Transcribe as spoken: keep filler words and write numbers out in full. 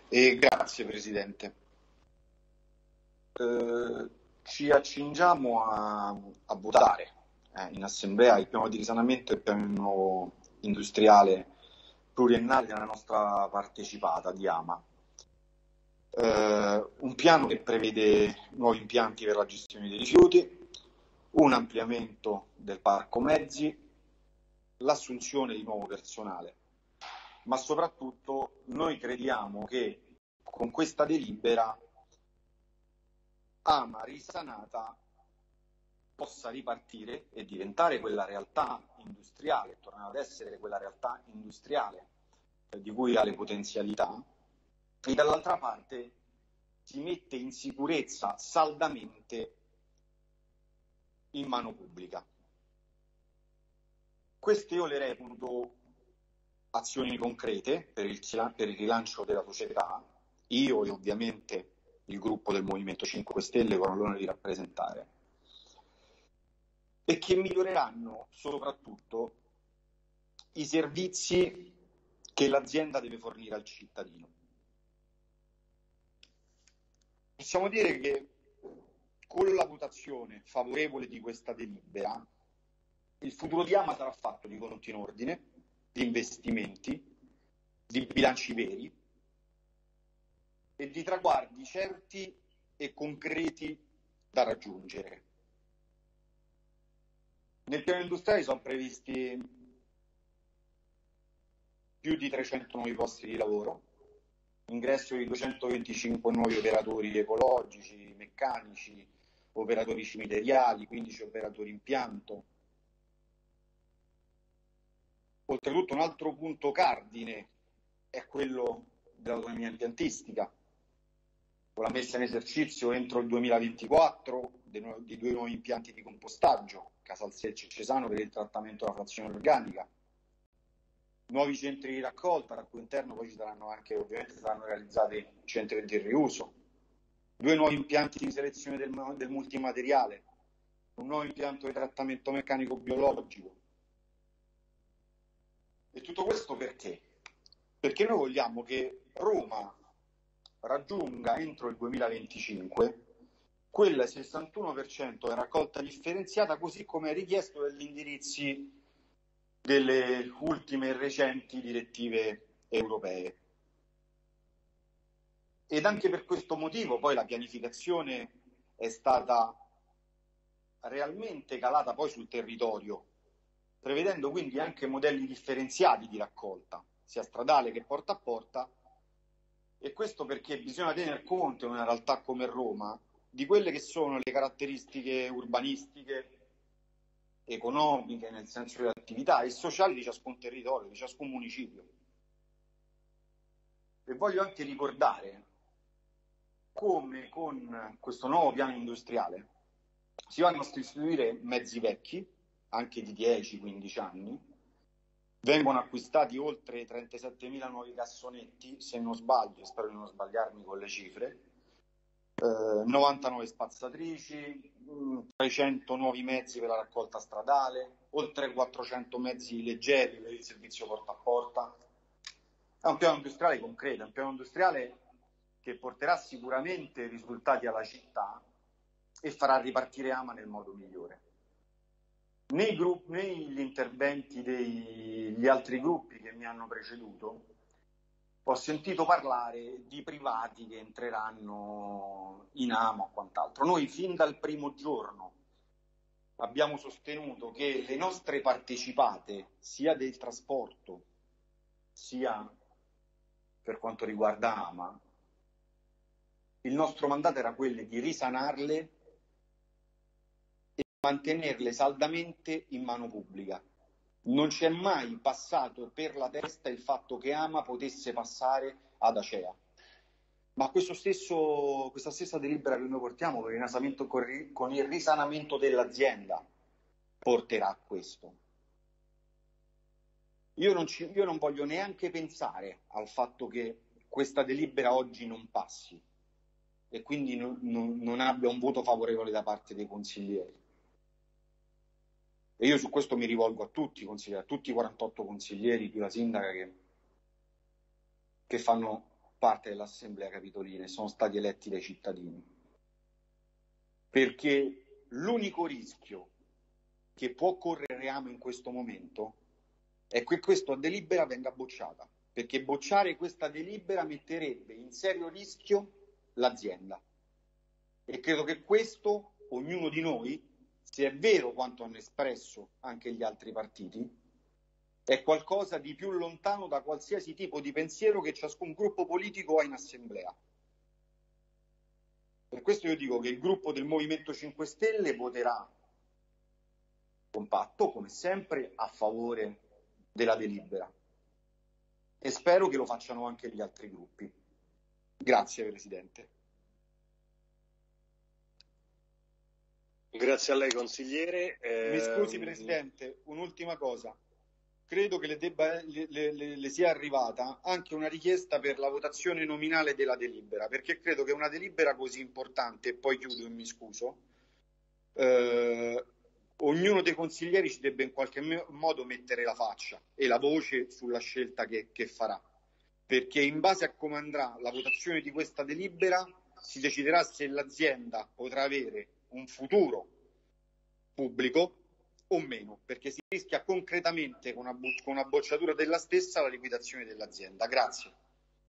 E grazie Presidente. Eh, ci accingiamo a, a votare eh, in assemblea il piano di risanamento e il piano industriale pluriennale della nostra partecipata di AMA. Eh, un piano che prevede nuovi impianti per la gestione dei rifiuti, un ampliamento del parco mezzi, l'assunzione di nuovo personale, ma soprattutto noi crediamo che con questa delibera AMA risanata possa ripartire e diventare quella realtà industriale, tornare ad essere quella realtà industriale eh, di cui ha le potenzialità, e dall'altra parte si mette in sicurezza saldamente in mano pubblica. Queste io le reputo azioni concrete per il, per il rilancio della società, io e ovviamente il gruppo del Movimento cinque Stelle con l'onore di rappresentare, e che miglioreranno soprattutto i servizi che l'azienda deve fornire al cittadino. Possiamo dire che con la votazione favorevole di questa delibera il futuro di AMA sarà fatto di conti in ordine, di investimenti, di bilanci veri e di traguardi certi e concreti da raggiungere. Nel piano industriale sono previsti più di trecento nuovi posti di lavoro, ingresso di duecentoventicinque nuovi operatori ecologici, meccanici, operatori cimiteriali, quindici operatori impianto. Oltretutto un altro punto cardine è quello dell'autonomia impiantistica, con la messa in esercizio entro il duemilaventiquattro di due nuovi impianti di compostaggio, Casalsecce e Cesano per il trattamento della frazione organica, nuovi centri di raccolta, al cui interno poi ci saranno anche, ovviamente saranno realizzati centri di riuso, due nuovi impianti di selezione del, del multimateriale, un nuovo impianto di trattamento meccanico biologico. E tutto questo perché? Perché noi vogliamo che Roma raggiunga entro il duemilaventicinque quel sessantuno per cento di raccolta differenziata, così come richiesto dagli indirizzi delle ultime e recenti direttive europee. Ed anche per questo motivo poi la pianificazione è stata realmente calata poi sul territorio, prevedendo quindi anche modelli differenziati di raccolta, sia stradale che porta a porta, e questo perché bisogna tener conto in una realtà come Roma di quelle che sono le caratteristiche urbanistiche, economiche, nel senso delle attività, e sociali di ciascun territorio, di ciascun municipio. E voglio anche ricordare come con questo nuovo piano industriale si vanno a sostituire mezzi vecchi, anche di dieci quindici anni, vengono acquistati oltre trentasettemila nuovi cassonetti, se non sbaglio, spero di non sbagliarmi con le cifre, eh, novantanove spazzatrici, trecento nuovi mezzi per la raccolta stradale, oltre quattrocento mezzi leggeri per il servizio porta a porta. È un piano industriale concreto, è un piano industriale che porterà sicuramente risultati alla città e farà ripartire AMA nel modo migliore. Nei gruppi, negli interventi degli altri gruppi che mi hanno preceduto ho sentito parlare di privati che entreranno in AMA o quant'altro. Noi fin dal primo giorno abbiamo sostenuto che le nostre partecipate, sia del trasporto sia per quanto riguarda AMA, il nostro mandato era quello di risanarle e mantenerle saldamente in mano pubblica. Non c'è mai passato per la testa il fatto che AMA potesse passare ad Acea. Ma questo stesso, questa stessa delibera che noi portiamo con il risanamento, con il risanamento dell'azienda porterà a questo. Io non, ci, io non voglio neanche pensare al fatto che questa delibera oggi non passi e quindi non, non, non abbia un voto favorevole da parte dei consiglieri. E io su questo mi rivolgo a tutti i consiglieri, a tutti i quarantotto consiglieri più la sindaca che, che fanno parte dell'Assemblea Capitolina e sono stati eletti dai cittadini. Perché l'unico rischio che può correre Reame in questo momento è che questa delibera venga bocciata, perché bocciare questa delibera metterebbe in serio rischio l'azienda. E credo che questo, ognuno di noi, se è vero quanto hanno espresso anche gli altri partiti, è qualcosa di più lontano da qualsiasi tipo di pensiero che ciascun gruppo politico ha in assemblea. Per questo io dico che il gruppo del Movimento cinque Stelle voterà compatto, come sempre, a favore della delibera. E spero che lo facciano anche gli altri gruppi. Grazie, Presidente. Grazie a lei, consigliere. Eh... Mi scusi, Presidente, un'ultima cosa. Credo che le, debba, le, le, le sia arrivata anche una richiesta per la votazione nominale della delibera, perché credo che una delibera così importante, e poi chiudo e mi scuso, eh, ognuno dei consiglieri ci debba in qualche modo mettere la faccia e la voce sulla scelta che, che farà, perché in base a come andrà la votazione di questa delibera si deciderà se l'azienda potrà avere un futuro pubblico o meno, perché si rischia concretamente con una, con una bocciatura della stessa la liquidazione dell'azienda. Grazie.